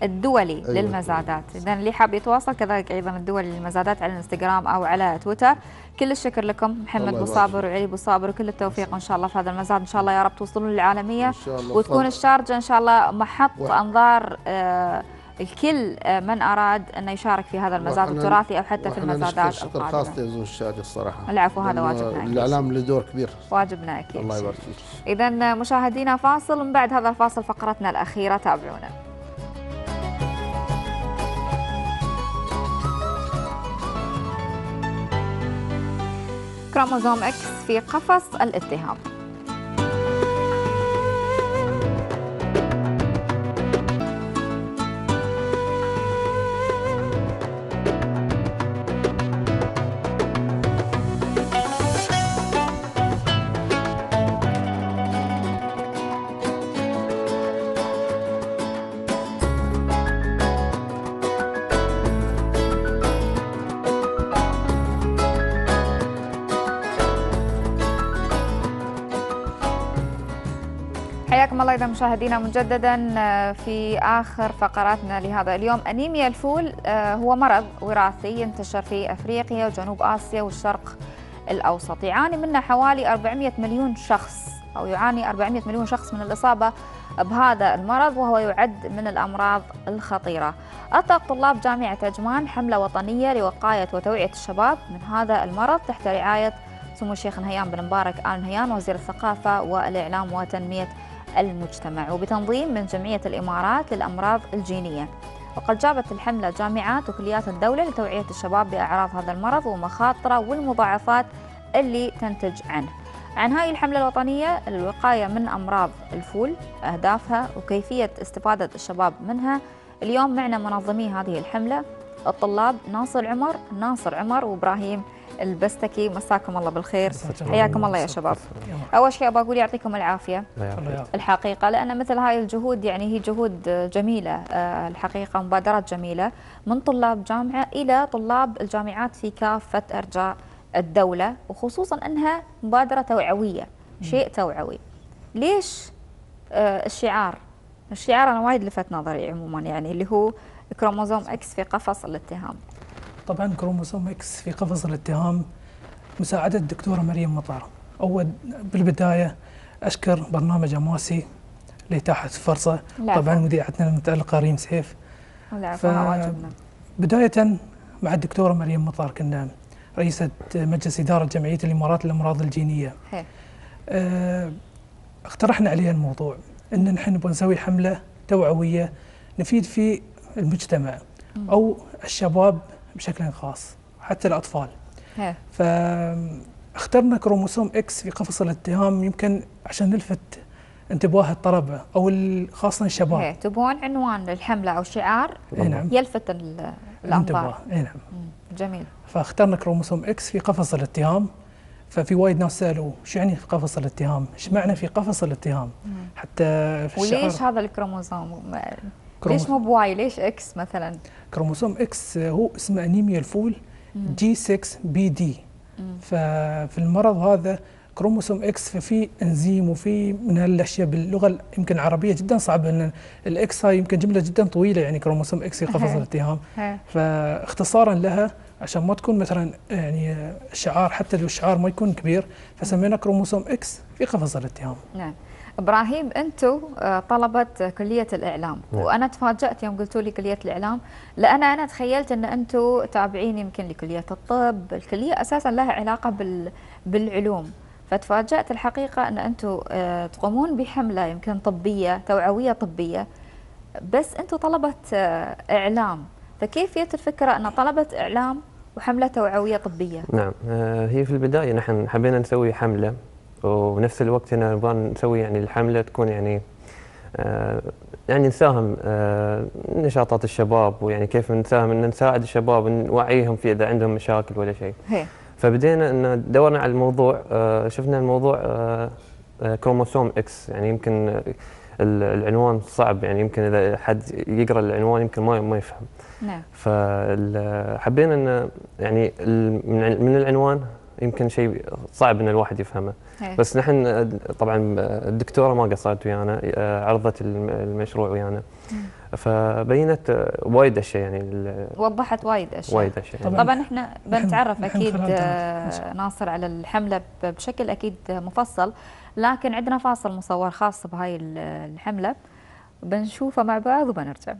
الدولي أيوة. للمزادات. إذا اللي حاب يتواصل كذلك أيضا الدولي للمزادات على الانستغرام أو على تويتر. كل الشكر لكم محمد بوصابر وعلي بوصابر، وكل التوفيق إن شاء الله في هذا المزاد. إن شاء الله يا رب توصلون للعالمية وتكون الشارجة إن شاء الله محط أنظار آه الكل من أراد أن يشارك في هذا المزاد التراثي أو حتى في المزادات القادمة. شكر خاص لزوج الشارجة الصراحة. العفو، هذا واجبنا أكيد. الإعلام له دور كبير. واجبنا أكيد. الله يبارك فيك. إذا مشاهدينا فاصل، ومن بعد هذا الفاصل فقرتنا الأخيرة، تابعونا. كروموزوم إكس في قفص الاتهام. حياكم الله إذا مشاهدينا مجددا في آخر فقراتنا لهذا اليوم. أنيميا الفول هو مرض وراثي ينتشر في أفريقيا وجنوب آسيا والشرق الأوسط، يعاني منه حوالي أربعمئة مليون شخص، أو يعاني أربعمئة مليون شخص من الإصابة بهذا المرض، وهو يعد من الأمراض الخطيرة. أطلق طلاب جامعة عجمان حملة وطنية لوقاية وتوعية الشباب من هذا المرض تحت رعاية سمو الشيخ نهيان بن مبارك آل نهيان وزير الثقافة والإعلام وتنمية المجتمع، وبتنظيم من جمعية الإمارات للأمراض الجينية. وقد جابت الحملة جامعات وكليات الدولة لتوعية الشباب بأعراض هذا المرض ومخاطره والمضاعفات اللي تنتج عنه. عن هاي الحملة الوطنية للوقاية من أمراض الفول، أهدافها وكيفية استفادة الشباب منها، اليوم معنا منظمي هذه الحملة الطلاب ناصر عمر ناصر عمر وإبراهيم البستكي. مساكم الله بالخير، حياكم الله يا شباب. أول شيء أبغى أقول يعطيكم العافية الحقيقة، لأن مثل هاي الجهود يعني هي جهود جميلة الحقيقة، مبادرات جميلة من طلاب جامعة إلى طلاب الجامعات في كافة أرجاء الدولة، وخصوصا أنها مبادرة توعوية، شيء توعوي. ليش الشعار؟ الشعار أنا وايد لفت نظري عموما، يعني اللي هو كروموزوم إكس في قفص الاتهام. طبعا كروموزوم إكس في قفص الاتهام مساعدة الدكتورة مريم مطر. أول بالبداية أشكر برنامج أمواسي لإتاحة الفرصة، طبعا مذيعتنا المتألقة ريم سيف. ف... واجبنا. بداية مع الدكتورة مريم مطر كنا رئيسة مجلس إدارة جمعية الإمارات للأمراض الجينية. اه اقترحنا عليها الموضوع أن نحن نبغى نسوي حملة توعوية نفيد في المجتمع م. أو الشباب بشكل خاص، حتى الأطفال. فاخترنا كروموسوم إكس في قفص الاتهام يمكن عشان نلفت انتباه الطلبة أو خاصة الشباب. تبون عنوان للحملة أو شعار نعم. يلفت الأنظار. نعم. جميل. فاخترنا كروموسوم إكس في قفص الاتهام. ففي وايد ناس سألوا شو يعني في قفص الاتهام؟ ايش معنى في قفص الاتهام؟ مم. حتى في الشعار. وليش هذا الكروموسوم؟ ليش مو بواي؟ ليش إكس مثلا؟ كروموسوم إكس هو اسمه أنيميا الفول جي ستة بي دي. ففي المرض هذا كروموسوم إكس ففي انزيم وفي من هالاشياء باللغه يمكن العربيه جدا صعبه، ان الإكس هاي يمكن جمله جدا طويله، يعني كروموسوم إكس في قفص الاتهام. فاختصارا لها عشان ما تكون مثلا يعني الشعار حتى لو الشعار ما يكون كبير، فسمينا كروموسوم إكس في قفص الاتهام. نعم. إبراهيم، أنتم طلبة كلية الإعلام، نعم. وأنا تفاجأت يوم قلتوا لي كلية الإعلام، لأن أنا تخيلت أن أنتم تابعين يمكن لكلية الطب، الكلية أساسا لها علاقة بال بالعلوم، فتفاجأت الحقيقة أن أنتم تقومون بحملة يمكن طبية توعوية طبية، بس أنتم طلبة إعلام، فكيف جت الفكرة أن طلبة إعلام وحملة توعوية طبية؟ نعم، هي في البداية نحن حبينا نسوي حملة، ونفس الوقت هنا نبغى نسوي يعني الحملة تكون يعني آه يعني نساهم آه نشاطات الشباب، ويعني كيف نساهم ان نساعد الشباب نوعيهم في اذا عندهم مشاكل ولا شيء. فبدينا ان دورنا على الموضوع، آه شفنا الموضوع آه كروموسوم إكس، يعني يمكن العنوان صعب، يعني يمكن اذا حد يقرا العنوان يمكن ما ما يفهم. نعم. فحبينا ان يعني من العنوان يمكن شيء صعب ان الواحد يفهمه. هي. بس نحن طبعا الدكتوره ما قصرت ويانا، عرضت المشروع ويانا، فبينت وايد اشياء يعني وضحت وايد اشياء وايد اشياء. طبعا, طبعا احنا بنتعرف اكيد ناصر على الحمله بشكل اكيد مفصل، لكن عندنا فاصل مصور خاص بهاي الحمله بنشوفه مع بعض وبنرجع.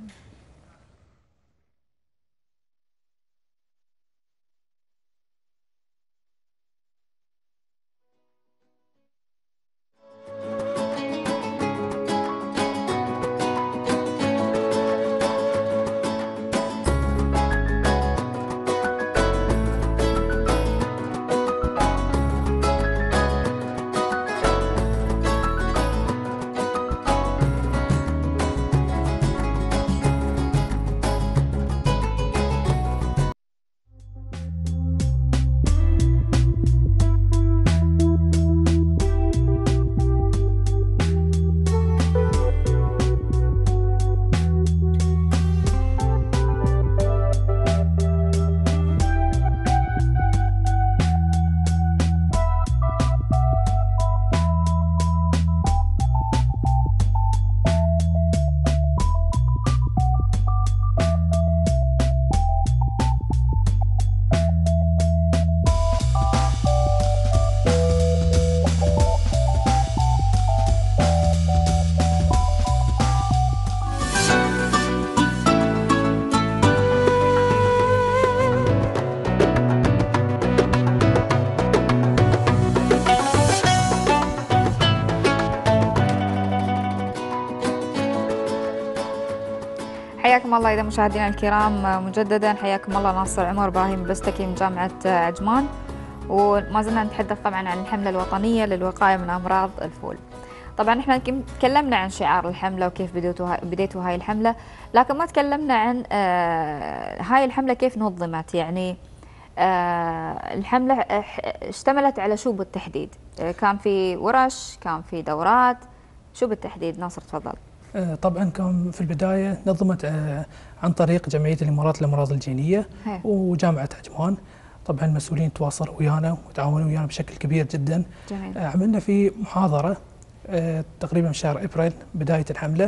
حياكم الله إذا مشاهدينا الكرام مجددا، حياكم الله ناصر عمر إبراهيم بستكي من جامعة عجمان، وما زلنا نتحدث طبعا عن الحملة الوطنية للوقاية من أمراض الفول. طبعا احنا تكلمنا عن شعار الحملة وكيف بديتوا بديتوا هاي الحملة، لكن ما تكلمنا عن آه هاي الحملة كيف نظمت. يعني آه الحملة اشتملت على شو بالتحديد؟ آه كان في ورش، كان في دورات، شو بالتحديد؟ ناصر تفضل. طبعا كان في البدايه نظمت عن طريق جمعيه الامارات للامراض الجينيه هي. وجامعه عجمان. طبعا المسؤولين تواصلوا ويانا وتعاونوا ويانا بشكل كبير جدا. جميل. عملنا في محاضره تقريبا شهر ابريل بدايه الحمله،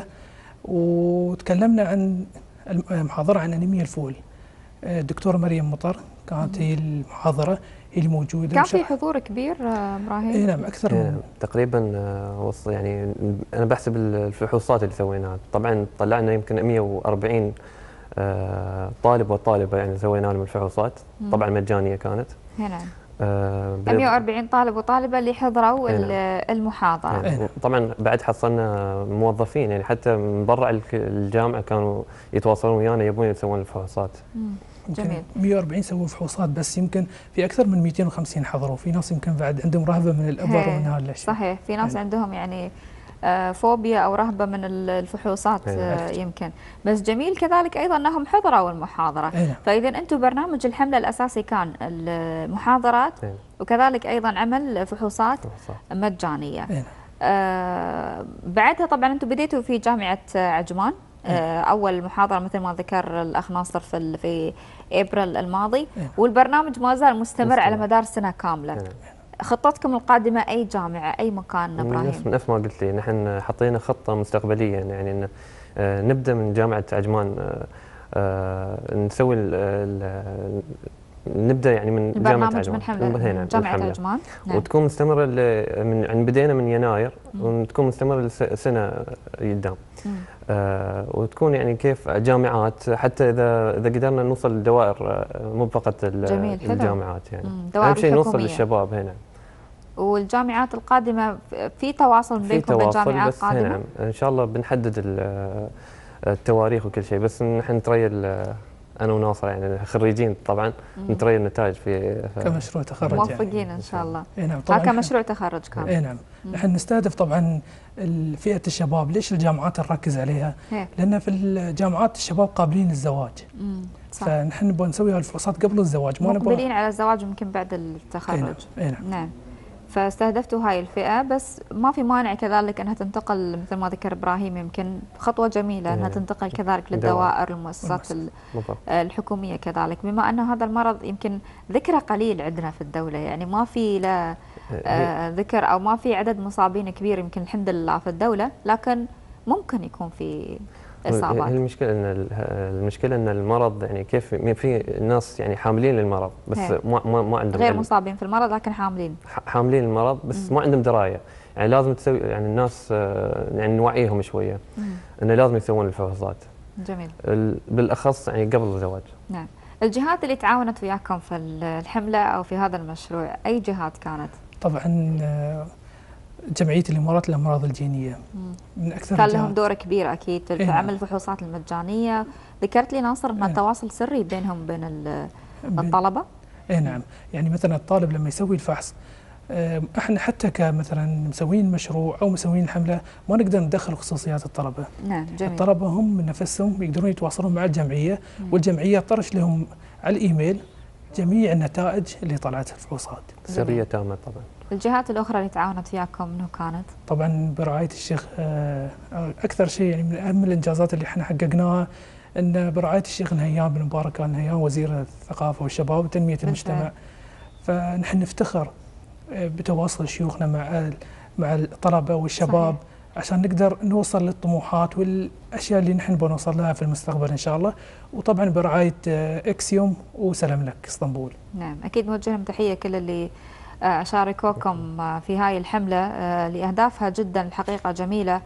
وتكلمنا عن المحاضره عن انيميا الفول. الدكتوره مريم مطر كانت هي المحاضره هي اللي موجوده. كان في حضور كبير ابراهيم؟ اي نعم اكثر من تقريبا وصل. يعني انا بحسب الفحوصات اللي سويناها، طبعا طلعنا يمكن مئة وأربعين طالب وطالبه يعني سوينا لهم الفحوصات، طبعا مجانيه كانت. نعم. آه مئة وأربعين طالب وطالبه اللي حضروا المحاضره. يعني طبعا بعد حصلنا موظفين يعني حتى من برا الجامعه كانوا يتواصلون ويانا يبون يسوون الفحوصات. جميل. مئة وأربعين سووا فحوصات، بس يمكن في اكثر من مئتين وخمسين حضروا. في ناس يمكن بعد عندهم رهبه من الابر ومن هذه الاشياء. صحيح، في ناس يعني عندهم يعني آه فوبيا او رهبه من الفحوصات آه يمكن. بس جميل كذلك ايضا انهم حضروا المحاضره. فاذا انتم برنامج الحمله الاساسي كان المحاضرات وكذلك ايضا عمل فحوصات مجانيه. آه بعدها طبعا انتم بديتوا في جامعه عجمان. أول محاضرة مثل ما ذكر الأخ ناصر في في أبريل الماضي، والبرنامج ما زال مستمر, مستمر على مدار سنة كاملة. خطتكم القادمة أي جامعة أي مكان إبراهيم؟ نفس, نفس ما قلت لي، نحن حطينا خطة مستقبلية يعني إن نبدأ من جامعة عجمان، نسوي نبدا يعني من جامعه عجمان من حملة جامعه عجمان، نعم. وتكون مستمره من يعني بدينا من يناير وتكون مستمره سنه قدام. آه وتكون يعني كيف جامعات، حتى اذا اذا قدرنا نوصل لدوائر مو فقط الجامعات يعني اهم شيء نوصل للشباب هنا. والجامعات القادمه في تواصل بينكم وبين جامعات قادمه؟ نعم ان شاء الله بنحدد التواريخ وكل شيء، بس نحن نتريى انا وناصر يعني خريجين طبعا نتريى النتائج في كمشروع تخرج موفقين يعني. ان شاء الله. اي نعم طبعا كمشروع تخرج كامل. اي نعم نحن نستهدف طبعا فئه الشباب. ليش الجامعات نركز عليها؟ هي. لان في الجامعات الشباب قابلين للزواج. امم صح. فنحن نبغى نسوي هالفحوصات قبل الزواج، ما نبغى مقبلين على الزواج يمكن بعد التخرج. اي نعم. نعم. فاستهدفتوا هاي الفئة، بس ما في مانع كذلك أنها تنتقل مثل ما ذكر إبراهيم، يمكن خطوة جميلة أنها تنتقل كذلك للدوائر المؤسسات الحكومية كذلك، بما أن هذا المرض يمكن ذكره قليل عندنا في الدولة، يعني ما في لا ذكر أو ما في عدد مصابين كبير يمكن الحمد لله في الدولة، لكن ممكن يكون في إصابات. المشكلة ان المشكلة ان المرض يعني كيف في ناس يعني حاملين للمرض بس ما ما ما عندهم غير مصابين في المرض لكن حاملين حاملين المرض بس مم. ما عندهم دراية، يعني لازم تسوي يعني الناس يعني نوعيهم شوية انه لازم يسوون الفحوصات. جميل. بالاخص يعني قبل الزواج. نعم. الجهات اللي تعاونت وياكم في الحملة او في هذا المشروع اي جهات كانت؟ طبعا جمعية الإمارات للأمراض الجينية من أكثر كان لهم دور كبير أكيد في إيه عمل الفحوصات المجانية. ذكرت لي ناصر أن التواصل سري بينهم وبين الطلبة. إيه نعم، يعني مثلا الطالب لما يسوي الفحص احنا حتى كمثلا مسوين مشروع او مسوين حمله ما نقدر ندخل خصوصيات الطلبه. نعم جميل. الطلبه هم من نفسهم يقدرون يتواصلون مع الجمعيه، مم. والجمعيه طرش لهم على الايميل جميع النتائج اللي طلعت في الفحوصات. سريه تامه طبعا. الجهات الاخرى اللي تعاونت وياكم منو كانت؟ طبعا برعايه الشيخ اكثر شيء يعني من اهم الانجازات اللي احنا حققناها ان برعايه الشيخ نهيان بن مبارك ال نهيان وزير الثقافه والشباب وتنميه المجتمع. فنحن نفتخر بتواصل شيوخنا مع مع الطلبه والشباب. صحيح. عشان نقدر نوصل للطموحات والاشياء اللي نحن بنوصل لها في المستقبل ان شاء الله، وطبعا برعايه اكسيوم وسلام لك اسطنبول. نعم اكيد نوجه لهم تحيه كل اللي شاركوكم في هاي الحمله لاهدافها جدا الحقيقه جميله،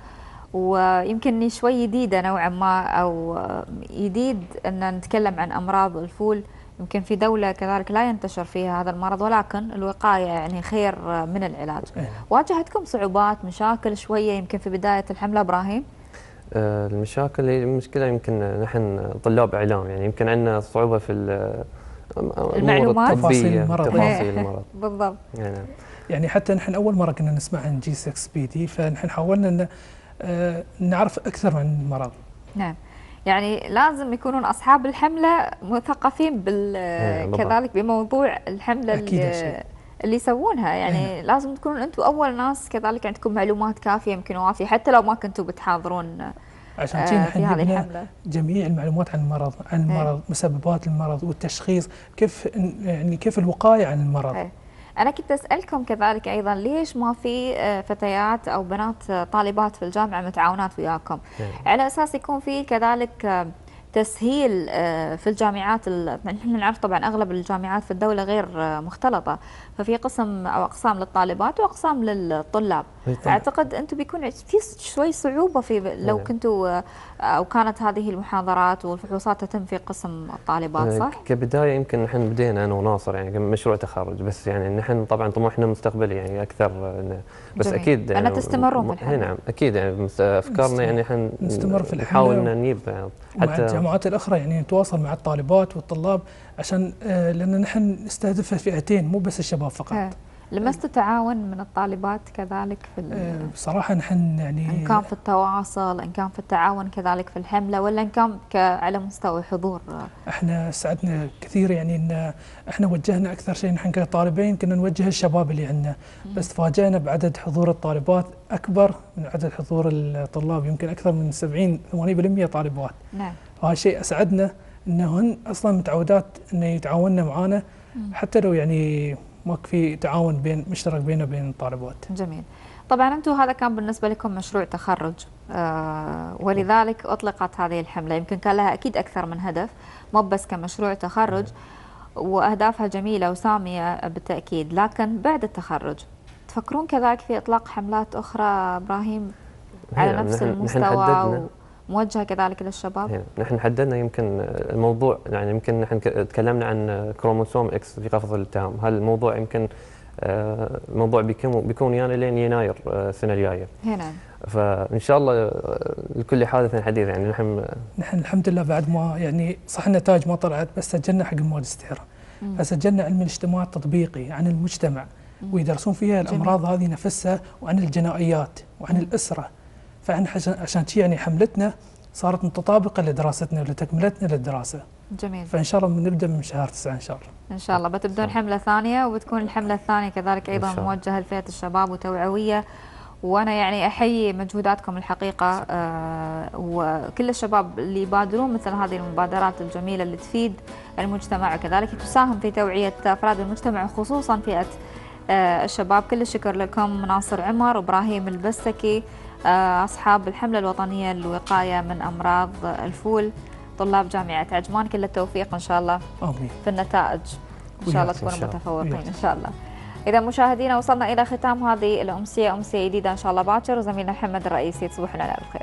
ويمكن شوي جديده نوعا ما او جديد ان نتكلم عن امراض الفول، يمكن في دولة كذلك لا ينتشر فيها هذا المرض، ولكن الوقاية يعني خير من العلاج. واجهتكم صعوبات مشاكل شوية يمكن في بداية الحملة إبراهيم؟ آه المشاكل المشكلة يمكن نحن طلاب إعلام يعني يمكن عندنا صعوبة في المعلومات تفاصيل المرض. تفاصيل المرض بالضبط. يعني, يعني حتى نحن أول مرة كنا نسمع عن جي ستة بي دي، فنحن حاولنا أن آه نعرف أكثر عن المرض. نعم. يعني لازم يكونون أصحاب الحملة مثقفين بال كذلك بموضوع الحملة اللي, اللي يسوونها، يعني هي. لازم تكونون أنتم أول ناس كذلك عندكم معلومات كافية يمكن وافية حتى لو ما كنتوا بتحاضرون عشان كذا نحن هذه الحملة جميع المعلومات عن المرض، عن المرض، هي. مسببات المرض والتشخيص، كيف يعني كيف الوقاية عن المرض. هي. أنا كنت أسألكم كذلك أيضا ليش ما في فتيات أو بنات طالبات في الجامعة متعاونات وياكم، على أساس يكون في كذلك تسهيل في الجامعات. نحن نعرف طبعا أغلب الجامعات في الدولة غير مختلطة، ففي قسم أو أقسام للطالبات وأقسام للطلاب. أعتقد أنتم بيكون في شوي صعوبة في لو كنتوا أو كانت هذه المحاضرات والفحوصات تتم في قسم الطالبات، صح؟ كبداية يمكن نحن بدينا أنا وناصر يعني مشروع تخرج، بس يعني نحن طبعا طموحنا مستقبلي يعني أكثر، بس جميل. أكيد يعني أنا تستمرون في الحملة. نعم أكيد يعني أفكارنا يعني نحن نستمر في الحملة، نحاول نجيب يعني حتى الجامعات الأخرى يعني نتواصل مع الطالبات والطلاب عشان آه لأن نحن نستهدف فئتين مو بس الشباب فقط. ها. لمستوا تعاون من الطالبات كذلك في آه بصراحة نحن يعني إن كان في التواصل، إن كان في التعاون كذلك في الحملة، ولا إن كان على مستوى حضور؟ احنا سعدنا كثير يعني إن احنا وجهنا أكثر شيء نحن كطالبين كنا نوجه الشباب اللي عندنا، بس تفاجأنا بعدد حضور الطالبات أكبر من عدد حضور الطلاب، يمكن أكثر من سبعين ثمانين بالمئة طالبات. نعم. وهذا الشيء أسعدنا إنهن أصلا متعودات إنه يتعاوننا معنا، حتى لو يعني ما في تعاون بين مشترك بيننا وبين الطالبات. جميل. طبعا انتم هذا كان بالنسبه لكم مشروع تخرج، آه ولذلك اطلقت هذه الحمله، يمكن كان لها اكيد اكثر من هدف، مو بس كمشروع تخرج، واهدافها جميله وساميه بالتاكيد، لكن بعد التخرج تفكرون كذلك في اطلاق حملات اخرى ابراهيم على نفس المستوى موجهه كذلك للشباب؟ نحن حددنا يمكن الموضوع يعني يمكن نحن تكلمنا عن كروموسوم اكس في قفز الالتهام، هالموضوع يمكن الموضوع بيكون بيكون يعني لين يناير السنه الجايه. هنا فان شاء الله لكل حادث حديث يعني نحن نحن الحمد لله بعد ما يعني صح النتائج ما طلعت، بس سجلنا حق الماجستير، فسجلنا علم الاجتماع التطبيقي عن المجتمع، ويدرسون فيها الامراض هذه نفسها وعن الجنائيات وعن الاسره. فاحنا عشان شي يعني حملتنا صارت متطابقة لدراستنا ولتكملتنا للدراسة. جميل. فإن شاء الله بنبدأ من شهر تسعة إن شاء الله. إن شاء الله بتبدون حملة ثانية، وبتكون الحملة الثانية كذلك أيضا موجهة لفئة الشباب وتوعوية، وأنا يعني أحيي مجهوداتكم الحقيقة، آه وكل الشباب اللي يبادرون مثل هذه المبادرات الجميلة اللي تفيد المجتمع وكذلك تساهم في توعية أفراد المجتمع خصوصا فئة آه الشباب. كل الشكر لكم ناصر عمر وإبراهيم البستكي، آه أصحاب الحملة الوطنية للوقاية من أمراض الفول، طلاب جامعة عجمان. كل التوفيق إن شاء الله آمين. في النتائج، إن شاء الله تكونوا متفوقين إن شاء الله. إذا مشاهدينا وصلنا إلى ختام هذه الأمسية، أمسية جديدة إن شاء الله باكر، وزميلنا محمد الرئيسي تصبحون على الخير.